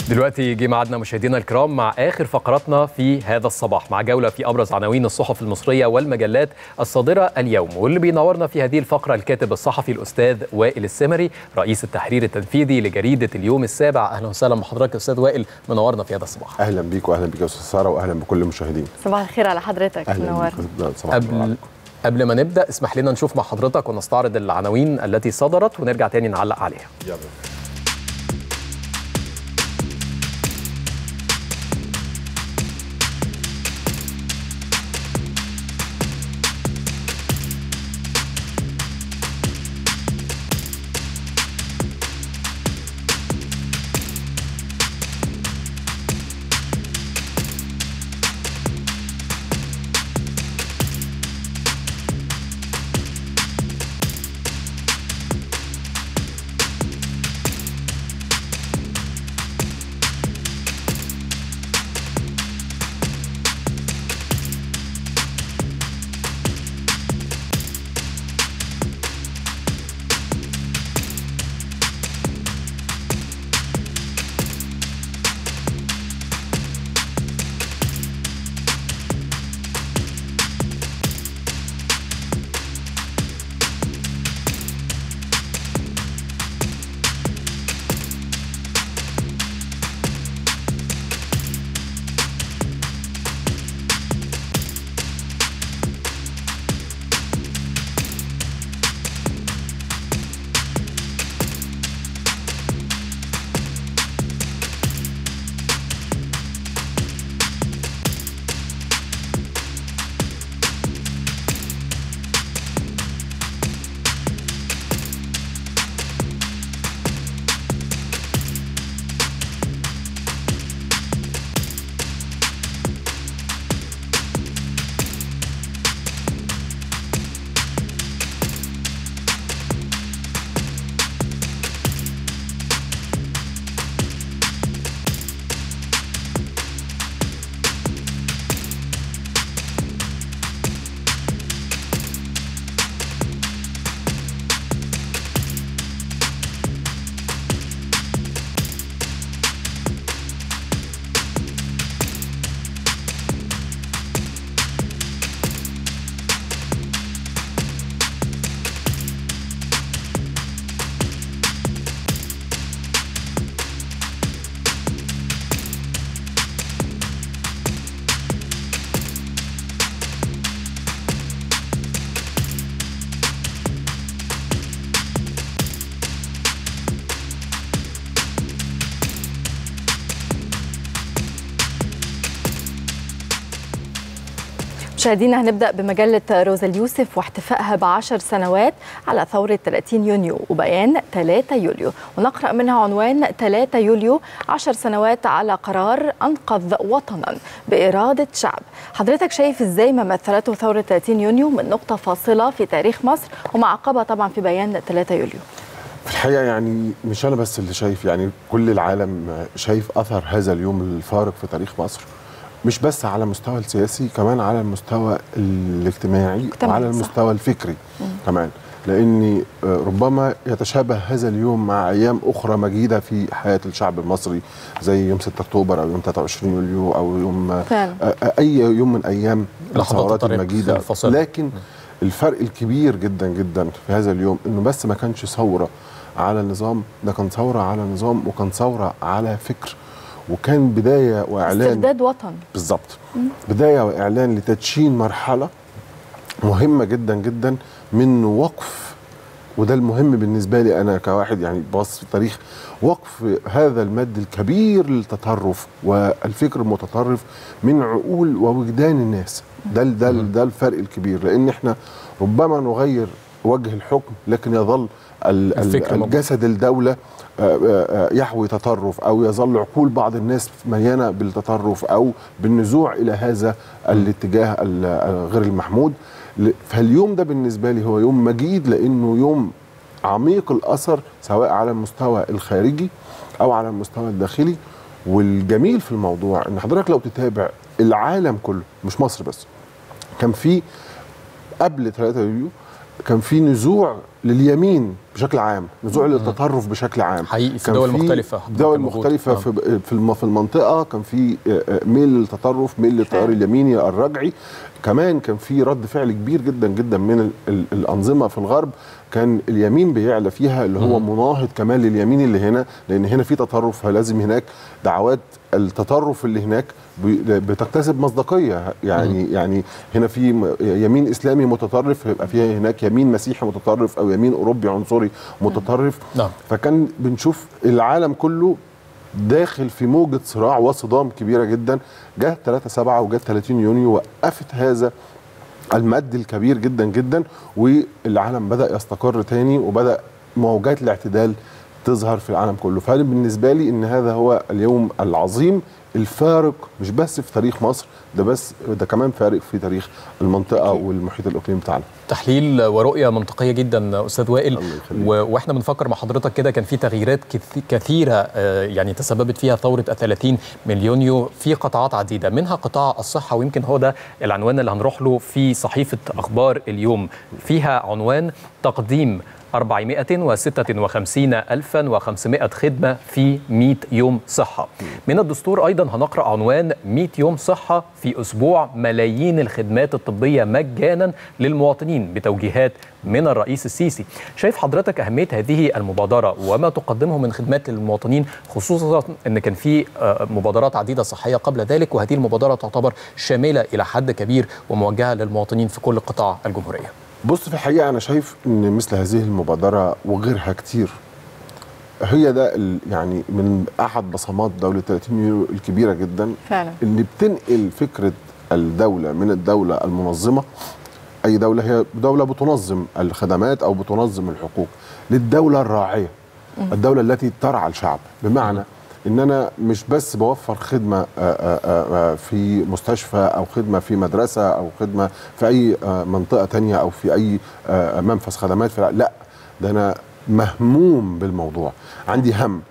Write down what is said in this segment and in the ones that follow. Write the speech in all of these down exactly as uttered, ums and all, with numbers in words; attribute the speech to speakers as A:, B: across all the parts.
A: دلوقتي جه ميعادنا مشاهدينا الكرام مع آخر فقراتنا في هذا الصباح، مع جولة في أبرز عناوين الصحف المصرية والمجلات الصادرة اليوم. واللي بينورنا في هذه الفقرة الكاتب الصحفي الأستاذ وائل السمري، رئيس التحرير التنفيذي لجريدة اليوم السابع. أهلا وسهلا بحضرتك أستاذ وائل، منورنا في هذا الصباح.
B: أهلا بيك وأهلا بك يا أستاذ سارة وأهلا بكل المشاهدين.
C: صباح الخير على حضرتك.
B: منورنا.
A: قبل قبل ما نبدأ اسمح لنا نشوف مع حضرتك ونستعرض العناوين التي صدرت ونرجع تاني نعلق عليها.
B: يلا.
C: مشاهدينا، هنبدأ بمجلة روزا اليوسف واحتفائها بعشر سنوات على ثورة ثلاثين يونيو وبيان ثلاثة يوليو، ونقرأ منها عنوان ثلاثة يوليو عشر سنوات على قرار أنقذ وطنا بإرادة شعب. حضرتك شايف إزاي ما مثلته ثورة ثلاثين يونيو من نقطة فاصلة في تاريخ مصر ومعقبة طبعا في بيان ثلاثة يوليو؟
B: في الحقيقة يعني مش أنا بس اللي شايف، يعني كل العالم شايف أثر هذا اليوم الفارق في تاريخ مصر، مش بس على المستوى السياسي، كمان على المستوى الاجتماعي وعلى المستوى الفكري مم. كمان، لأن ربما يتشابه هذا اليوم مع أيام أخرى مجيدة في حياة الشعب المصري، زي يوم ستة أكتوبر أو يوم ثلاثة وعشرين يوليو أو يوم فعلا. أي يوم من أيام الثورات المجيدة. لكن الفرق الكبير جدا جدا في هذا اليوم إنه بس ما كانش ثورة على النظام، ده كان ثورة على نظام وكان ثورة على فكر، وكان بداية وإعلان
C: استرداد وطن.
B: بالظبط، بداية وإعلان لتدشين مرحلة مهمة جدا جدا من وقف، وده المهم بالنسبة لي أنا كواحد يعني باص في التاريخ، وقف هذا المد الكبير للتطرف والفكر المتطرف من عقول ووجدان الناس. ده ده ده الفرق الكبير، لأن احنا ربما نغير وجه الحكم لكن يظل الجسد الدولة يحوي تطرف، أو يظل عقول بعض الناس مليانة بالتطرف أو بالنزوع إلى هذا الاتجاه غير المحمود. فاليوم ده بالنسبة لي هو يوم مجيد، لأنه يوم عميق الأثر سواء على المستوى الخارجي أو على المستوى الداخلي. والجميل في الموضوع إن حضرتك لو تتابع العالم كله مش مصر بس، كان في قبل ثلاثة يوليو كان في نزوع لليمين بشكل عام، نزوع للتطرف بشكل عام،
A: حقيقي في دول مختلفه
B: دول مختلفه في في في المنطقه كان في ميل للتطرف، ميل للتيار اليميني الرجعي. كمان كان في رد فعل كبير جدا جدا من الانظمه في الغرب، كان اليمين بيعلى فيها اللي هو مناهض كمان لليمين اللي هنا، لان هنا في تطرف فلازم هناك دعوات التطرف اللي هناك بتكتسب مصداقيه. يعني مم. يعني هنا في يمين اسلامي متطرف، يبقى فيها هناك يمين مسيحي متطرف او يمين اوروبي عنصري متطرف. نعم. فكان بنشوف العالم كله داخل في موجه صراع وصدام كبيره جدا. جه ثلاثة سبعة وجه ثلاثين يونيو وقفت هذا المد الكبير جدا جدا، والعالم بدأ يستقر تاني وبدأ موجات الاعتدال تظهر في العالم كله. فأنا بالنسبة لي إن هذا هو اليوم العظيم الفارق، مش بس في تاريخ مصر، ده بس ده كمان فارق في تاريخ المنطقة والمحيط الإقليمي بتاعنا.
A: تحليل ورؤية منطقية جدا أستاذ وائل، وإحنا بنفكر مع حضرتك كده كان في تغييرات كثيرة يعني تسببت فيها ثورة الثلاثين من يونيو في قطاعات عديدة، منها قطاع الصحة، ويمكن هو ده العنوان اللي هنروح له في صحيفة أخبار اليوم. فيها عنوان تقديم أربعمائة وستة وخمسين ألفا وخمسمائة خدمة في مئة يوم صحة. من الدستور أيضا هنقرأ عنوان مئة يوم صحة في أسبوع، ملايين الخدمات الطبية مجانا للمواطنين بتوجيهات من الرئيس السيسي. شايف حضرتك أهمية هذه المبادرة وما تقدمه من خدمات للمواطنين، خصوصا أن كان في مبادرات عديدة صحية قبل ذلك، وهذه المبادرة تعتبر شاملة إلى حد كبير وموجهة للمواطنين في كل قطاع الجمهورية؟
B: بص، في الحقيقة أنا شايف إن مثل هذه المبادرة وغيرها كتير هي ده يعني من أحد بصمات دولة ثلاثين يونيو الكبيرة جدا فعلا، اللي بتنقل فكرة الدولة من الدولة المنظمة، أي دولة هي دولة بتنظم الخدمات أو بتنظم الحقوق، للدولة الراعية، الدولة التي ترعى الشعب. بمعنى ان انا مش بس بوفر خدمه في مستشفى او خدمه في مدرسه او خدمه في اي منطقه تانية او في اي منفذ خدمات، لا، ده انا مهموم بالموضوع، عندي هم،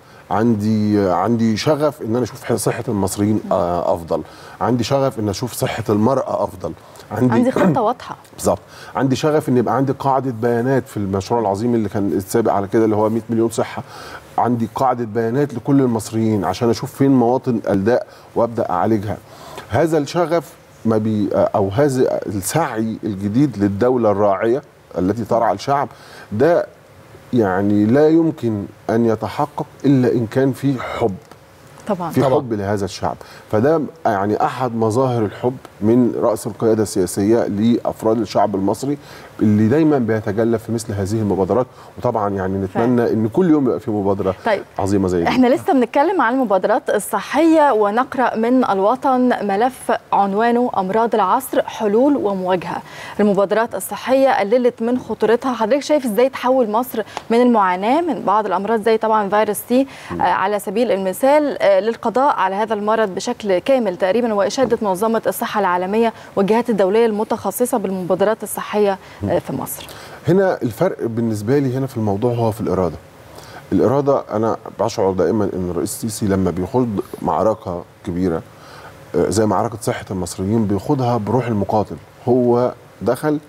B: عندي عندي شغف ان انا اشوف صحه المصريين افضل، عندي شغف ان اشوف صحه المراه افضل،
C: عندي عندي خطه واضحه
B: بالظبط، عندي شغف ان يبقى عندي قاعده بيانات في المشروع العظيم اللي كان السابق على كده اللي هو مئة مليون صحه، عندي قاعده بيانات لكل المصريين عشان اشوف فين مواطن الداء وابدا اعالجها. هذا الشغف ما بي او هذا السعي الجديد للدوله الراعيه التي ترعى الشعب ده يعني لا يمكن ان يتحقق الا ان كان في حب،
C: طبعا
B: في
C: طبعا.
B: حب لهذا الشعب. فده يعني احد مظاهر الحب من راس القياده السياسيه لافراد الشعب المصري اللي دايما بيتجلى في مثل هذه المبادرات. وطبعا يعني نتمنى فعلا ان كل يوم يبقى في مبادره طيب. عظيمه زي دي.
C: احنا لسه بنتكلم عن المبادرات الصحيه، ونقرا من الوطن ملف عنوانه امراض العصر حلول ومواجهه. المبادرات الصحيه قللت من خطورتها، حضرتك شايف ازاي تحول مصر من المعاناه من بعض الامراض زي طبعا فيروس سي آه على سبيل المثال آه للقضاء على هذا المرض بشكل كامل تقريبا، واشاده منظمه الصحه العالميه والجهات الدوليه المتخصصه بالمبادرات الصحيه في مصر؟
B: هنا الفرق بالنسبه لي هنا في الموضوع هو في الاراده. الاراده انا بشعر دائما ان الرئيس السيسي لما بيخوض معركه كبيره زي معركه صحه المصريين بيخوضها بروح المقاتل. هو دخل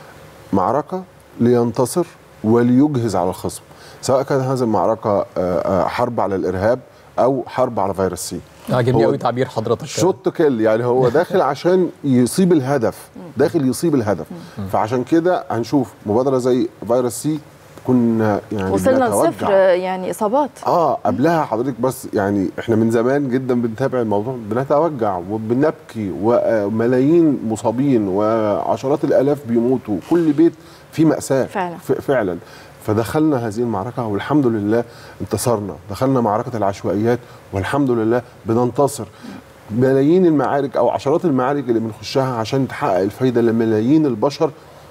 B: معركه لينتصر وليجهز على الخصم، سواء كان هذه المعركه حرب على الارهاب او حرب على فيروس سي.
A: عجبني قوي تعبير حضرتك،
B: شوت كيل، يعني هو داخل عشان يصيب الهدف، داخل يصيب الهدف. فعشان كده هنشوف مبادره زي فيروس سي كنا يعني
C: وصلنا لصفر يعني اصابات.
B: اه قبلها حضرتك، بس يعني احنا من زمان جدا بنتابع الموضوع، بنتوجع وبنبكي وملايين مصابين وعشرات الالاف بيموتوا، كل بيت فيه مأساة
C: فعلا
B: فعلا. فدخلنا هذه المعركة والحمد لله انتصرنا، دخلنا معركة العشوائيات والحمد لله بننتصر. ملايين المعارك أو عشرات المعارك اللي بنخشها عشان تحقق الفايدة لملايين البشر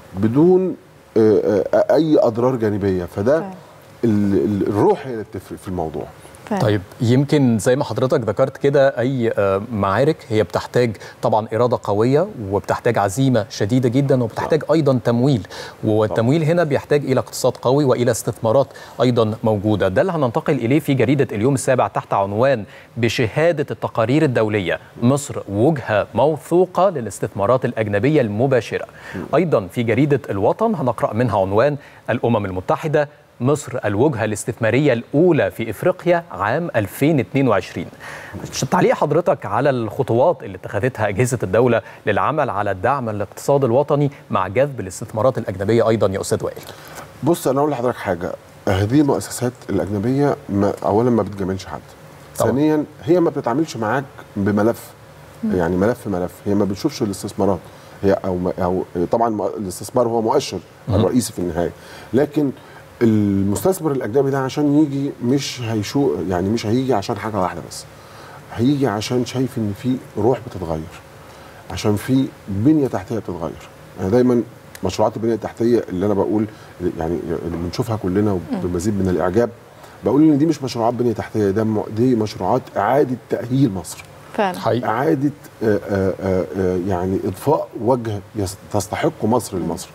B: بدون أي أضرار جانبية. فده الروح هي اللي بتفرق في الموضوع.
C: فعلا.
A: طيب يمكن زي ما حضرتك ذكرت كده أي معارك هي بتحتاج طبعا إرادة قوية وبتحتاج عزيمة شديدة جدا وبتحتاج أيضا تمويل، والتمويل هنا بيحتاج إلى اقتصاد قوي وإلى استثمارات أيضا موجودة. ده اللي هننتقل إليه في جريدة اليوم السابع تحت عنوان بشهادة التقارير الدولية مصر وجهة موثوقة للاستثمارات الأجنبية المباشرة. أيضا في جريدة الوطن هنقرأ منها عنوان الأمم المتحدة مصر الوجهة الاستثمارية الأولى في إفريقيا عام ألفين واثنين وعشرين. تعليق حضرتك على الخطوات اللي اتخذتها أجهزة الدولة للعمل على الدعم الاقتصاد الوطني مع جذب الاستثمارات الأجنبية أيضا يا أستاذ وائل؟
B: بص أنا أقول لحضرتك حاجة، هذه المؤسسات الأجنبية ما أولا ما بتجاملش حد، ثانيا هي ما بتتعاملش معاك بملف، يعني ملف ملف، هي ما بتشوفش الاستثمارات، هي أو, أو طبعا الاستثمار هو مؤشر الرئيسي في النهاية، لكن المستثمر الاجنبي ده عشان يجي مش هيشو يعني مش هيجي عشان حاجه واحده بس، هيجي عشان شايف ان في روح بتتغير، عشان في بنيه تحتيه بتتغير. يعني دايما مشروعات البنيه التحتيه اللي انا بقول يعني اللي بنشوفها كلنا بمزيد من الاعجاب، بقول ان دي مش مشروعات بنيه تحتيه، ده دي مشروعات اعاده تاهيل مصر
A: فعلا،
B: اعاده آآ آآ يعني اضفاء وجه تستحقه مصر لمصر.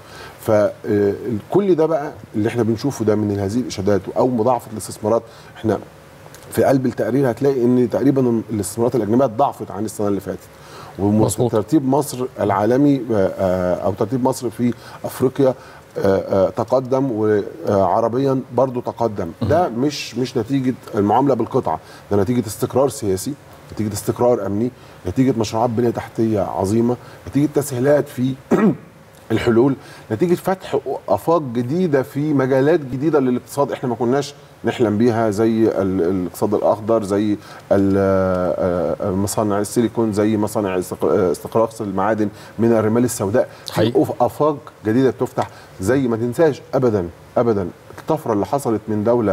B: فكل ده بقى اللي احنا بنشوفه ده من هذه الاشادات او مضاعفه الاستثمارات. احنا في قلب التقرير هتلاقي ان تقريبا الاستثمارات الاجنبيه ضعفت عن السنه اللي فاتت، وترتيب مصر العالمي او ترتيب مصر في افريقيا تقدم، وعربيا برضو تقدم. ده مش مش نتيجه المعامله بالقطعه، ده نتيجه استقرار سياسي، نتيجه استقرار امني، نتيجه مشروعات بنيه تحتيه عظيمه، نتيجه تسهيلات في الحلول، نتيجه فتح افاق جديده في مجالات جديده للاقتصاد احنا ما كناش نحلم بيها، زي الاقتصاد الاخضر، زي مصانع السيليكون، زي مصانع استخراج المعادن من الرمال السوداء. في افاق جديده بتفتح. زي ما تنساش ابدا ابدا الطفره اللي حصلت من دوله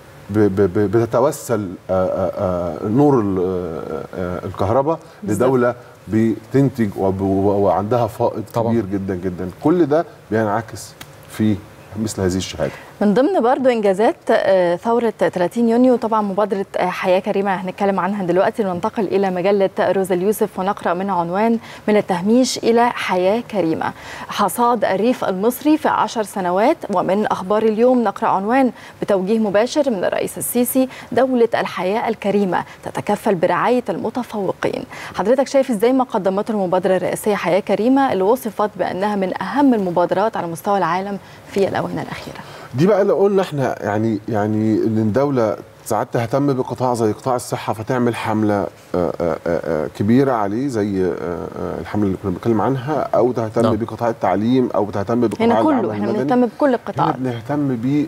B: بتتوسل نور الكهرباء لدوله بتنتج وعندها فائض كبير جدا جدا. كل ده بينعكس في مثل هذه الشهاده.
C: من ضمن برضو انجازات ثوره ثلاثين يونيو طبعا مبادره حياه كريمه هنتكلم عنها دلوقتي، وننتقل الى مجله روزا اليوسف ونقرا منها عنوان من التهميش الى حياه كريمه، حصاد الريف المصري في عشر سنوات. ومن اخبار اليوم نقرا عنوان بتوجيه مباشر من الرئيس السيسي دوله الحياه الكريمه تتكفل برعايه المتفوقين. حضرتك شايف ازاي ما قدمته المبادره الرئاسيه حياه كريمه اللي وصفت بانها من اهم المبادرات على مستوى العالم في الاونه الاخيره؟
B: دي بقى اللي قلنا احنا يعني يعني ان الدوله ساعات تهتم بقطاع زي قطاع الصحه فتعمل حمله آآ آآ كبيره عليه زي الحمله اللي كنا بنتكلم عنها، او تهتم
A: نعم.
B: بقطاع التعليم، او تهتم بقطاع العمل
C: المدني. هنا كله احنا بنهتم بكل القطاعات،
B: هنا بنهتم ب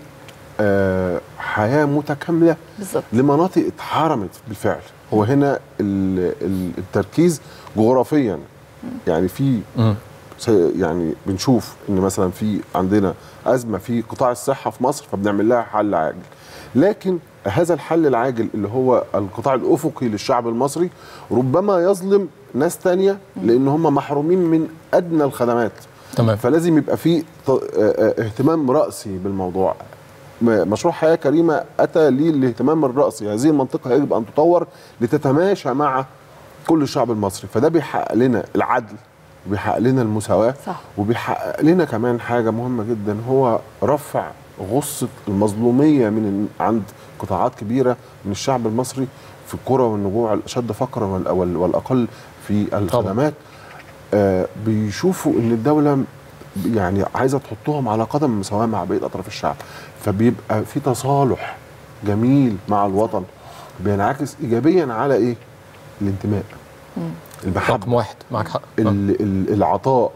B: حياه متكامله بالظبط لمناطق اتحرمت بالفعل. هو هنا التركيز جغرافيا، يعني في يعني بنشوف ان مثلا في عندنا ازمه في قطاع الصحه في مصر فبنعمل لها حل عاجل، لكن هذا الحل العاجل اللي هو القطاع الافقي للشعب المصري ربما يظلم ناس تانية لان هم محرومين من ادنى الخدمات.
A: تمام.
B: فلازم يبقى في اهتمام راسي بالموضوع. مشروع حياه كريمه اتى ليه الاهتمام الراسي. هذه المنطقه يجب ان تطور لتتماشى مع كل الشعب المصري، فده بيحقق لنا العدل وبيحقق لنا المساواة، صح. وبيحقق لنا كمان حاجة مهمة جدا، هو رفع غصة المظلومية من عند قطاعات كبيرة من الشعب المصري في القرى والنجوع الأشد فقرا والأقل في الخدمات. آه بيشوفوا إن الدولة يعني عايزة تحطهم على قدم مساواة مع بقية أطراف الشعب، فبيبقى في تصالح جميل مع الوطن بينعكس إيجابيا على إيه؟ الانتماء، المحبة،
A: رقم واحد، معك حق.
B: العطاء،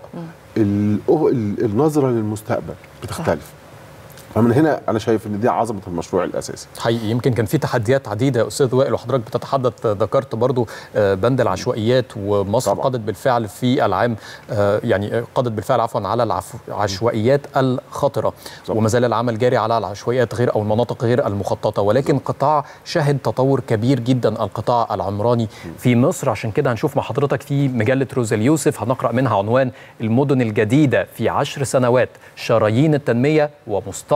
B: النظرة للمستقبل بتختلف. فمن هنا انا شايف ان دي عظمه المشروع الاساسي.
A: حقيقي يمكن كان في تحديات عديده يا استاذ وائل، وحضرتك بتتحدث ذكرت برضو بند العشوائيات، ومصر طبعا. قضت بالفعل في العام يعني قضت بالفعل عفوا على العشوائيات الخطره، وما زال العمل جاري على العشوائيات غير او المناطق غير المخططه، ولكن طبعا. قطاع شهد تطور كبير جدا، القطاع العمراني في مصر. عشان كده هنشوف مع حضرتك في مجله روزا اليوسف هنقرا منها عنوان المدن الجديده في عشر سنوات، شرايين التنميه ومستقبل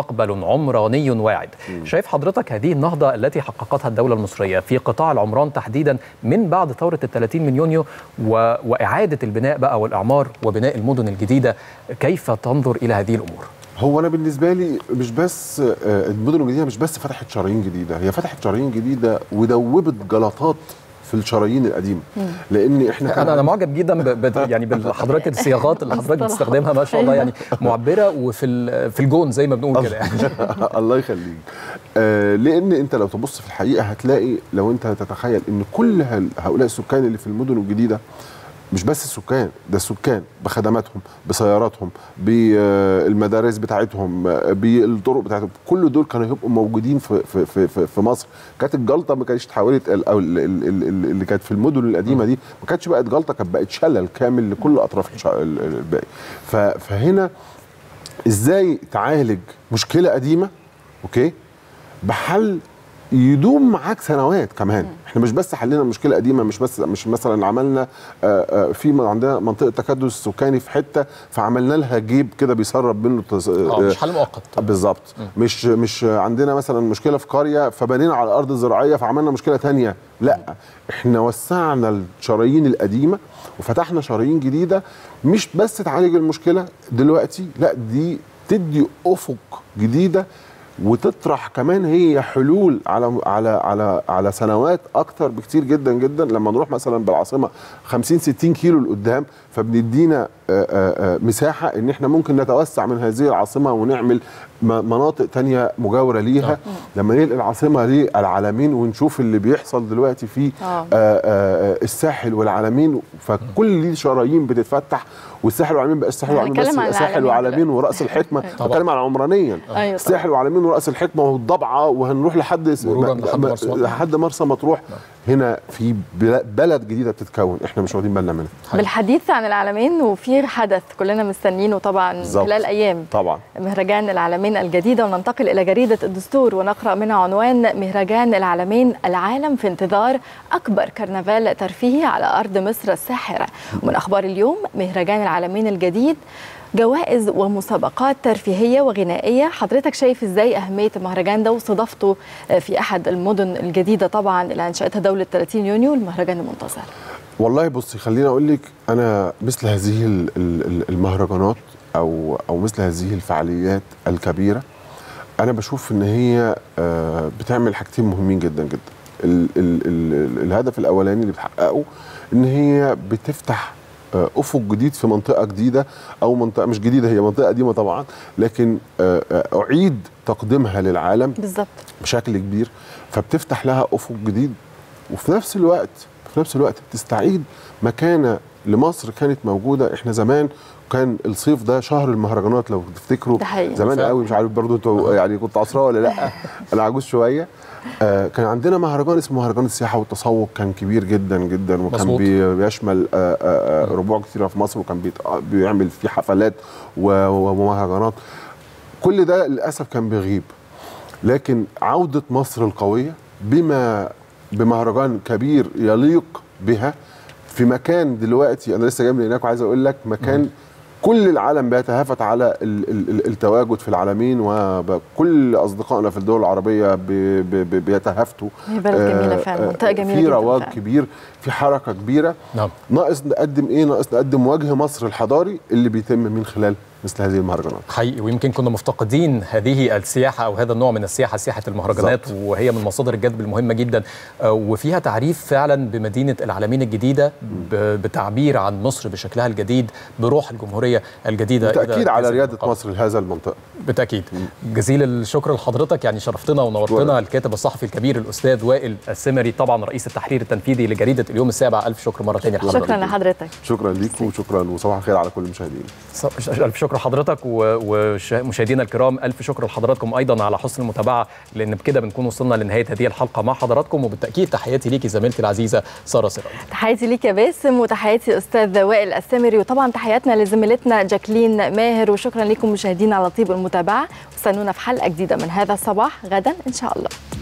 A: مستقبل عمراني واعد. م. شايف حضرتك هذه النهضة التي حققتها الدولة المصرية في قطاع العمران تحديدا من بعد ثورة الثلاثين من يونيو و... وإعادة البناء بقى والإعمار وبناء المدن الجديدة، كيف تنظر إلى هذه الأمور؟
B: هو أنا بالنسبة لي مش بس المدن الجديدة مش بس فتحت شرايين جديدة، هي فتحت شرايين جديدة ودوبت جلطات في الشرايين القديمه. لان احنا
A: انا انا معجب جدا ب... يعني بحضرتك الصياغات اللي حضرتك بتستخدمها ما شاء الله، يعني معبره وفي ال... في الجون زي ما بنقول كده يعني.
B: الله يخليك. آه لان انت لو تبص في الحقيقه هتلاقي، لو انت تتخيل ان كل هؤلاء السكان اللي في المدن الجديده مش بس السكان، ده السكان بخدماتهم، بسياراتهم، بالمدارس بتاعتهم، بالطرق بتاعتهم، كل دول كانوا هيبقوا موجودين في في في, في مصر. كانت الجلطه ما كانتش اتحولت، او اللي كانت في المدن القديمه دي ما كانتش بقت جلطه، كانت بقت شلل كامل لكل اطراف الباقي. فهنا ازاي تعالج مشكله قديمه اوكي بحل يدوم معاك سنوات كمان. احنا مش بس حلينا مشكله قديمه، مش بس مش مثلا عملنا في عندنا منطقه تكدس سكاني في حته فعملنا لها جيب كده بيسرب منه
A: تز... اه مش حل مؤقت
B: بالظبط. مش مش عندنا مثلا مشكله في قريه فبنينا على الارض الزراعيه فعملنا مشكله ثانيه، لا احنا وسعنا الشرايين القديمه وفتحنا شرايين جديده مش بس تعالج المشكله دلوقتي، لا دي تدي افق جديده وتطرح كمان هي حلول على على على على سنوات اكتر بكتير جدا جدا. لما نروح مثلا بالعاصمه خمسين ستين كيلو لقدام فبندينا مساحه ان احنا ممكن نتوسع من هذه العاصمه ونعمل مناطق تانية مجاوره ليها. لما ننقل العاصمه للعلمين ونشوف اللي بيحصل دلوقتي في الساحل والعلمين، فكل دي شرايين بتتفتح، والساحل والعلمين بقى الساحل والعلمين بس الساحل والعلمين ورأس الحكمه. بتكلم على عمرانيا الساحل والعلمين ورأس الحكمه والضبعه، وهنروح لحد لحد مرسى مطروح. هنا في بلد جديده بتتكون احنا مش واخدين بالنا منها.
C: بالحديث عن العلمين وفي حدث كلنا مستنيينه طبعا بالزبط. خلال ايام
B: طبعا
C: مهرجان العلمين الجديده، وننتقل الى جريده الدستور ونقرا منها عنوان مهرجان العلمين العالم في انتظار اكبر كرنفال ترفيهي على ارض مصر الساحره. ومن اخبار اليوم مهرجان العلمين الجديد جوائز ومسابقات ترفيهية وغنائية. حضرتك شايف ازاي أهمية المهرجان ده واستضافته في أحد المدن الجديدة طبعا اللي أنشأتها دولة ثلاثين يونيو، المهرجان المنتظر؟
B: والله بصي خليني أقول لك، أنا مثل هذه المهرجانات أو أو مثل هذه الفعاليات الكبيرة أنا بشوف إن هي بتعمل حاجتين مهمين جدا جدا. ال ال ال الهدف الأولاني اللي بتحققه إن هي بتفتح افق جديد في منطقه جديده، او منطقه مش جديده هي منطقه قديمه طبعا، لكن اعيد تقديمها للعالم
C: بالظبط
B: بشكل كبير، فبتفتح لها افق جديد. وفي نفس الوقت في نفس الوقت بتستعيد مكانه لمصر كانت موجوده. احنا زمان كان الصيف ده شهر المهرجانات لو تفتكروا زمان قوي، مش عارف برضو انتوا يعني كنت عصراه ولا لا، انا عجوز شويه. آه كان عندنا مهرجان اسمه مهرجان السياحه والتسوق، كان كبير جدا جدا، وكان مصبوط. بيشمل آه آه ربوع كثيره في مصر، وكان بيعمل فيه حفلات ومهرجانات. كل ده للاسف كان بيغيب، لكن عوده مصر القويه بما بمهرجان كبير يليق بها في مكان دلوقتي انا لسه جاي من هناك وعايز اقول لك مكان م. كل العالم بيتهافت على التواجد في العلمين، وكل اصدقائنا في الدول العربيه بيتهافتوا.
C: هي بلد جميله فعلا، منطقه جميله
B: في رواج كبير، في حركه كبيره.
A: نعم.
B: ناقص نقدم ايه؟ ناقص نقدم وجه مصر الحضاري اللي بيتم من خلال مثل هذه المهرجانات.
A: حقيقي، ويمكن كنا مفتقدين هذه السياحه او هذا النوع من السياحه، سياحه المهرجانات، بالزبط. وهي من مصادر الجذب المهمه جدا، وفيها تعريف فعلا بمدينه العلمين الجديده بتعبير عن مصر بشكلها الجديد، بروح الجمهوريه الجديده،
B: بالتاكيد على رياده مصر لهذا المنطقه.
A: بالتاكيد. جزيل الشكر لحضرتك، يعني شرفتنا ونورتنا. الكاتب الصحفي الكبير الاستاذ وائل السمري، طبعا رئيس التحرير التنفيذي لجريده اليوم السابع. الف شكر مره ثانيه
C: لحضرتك. شكرا لحضرتك.
B: شكرا ليكم وشكرا وصباح الخير على كل المشاهدين.
A: الف شكر لحضرتك ومشاهدينا الكرام، الف شكر لحضراتكم ايضا على حسن المتابعه، لان بكده بنكون وصلنا لنهايه هذه الحلقه مع حضراتكم. وبالتاكيد تحياتي ليكي زميلتي العزيزه ساره سراج.
C: تحياتي ليك يا باسم، وتحياتي استاذ وائل السمري، وطبعا تحياتنا لزميلتنا جاكلين ماهر. وشكرا لكم مشاهدينا على طيب المتابعه، واستنونا في حلقه جديده من هذا الصباح غدا ان شاء الله.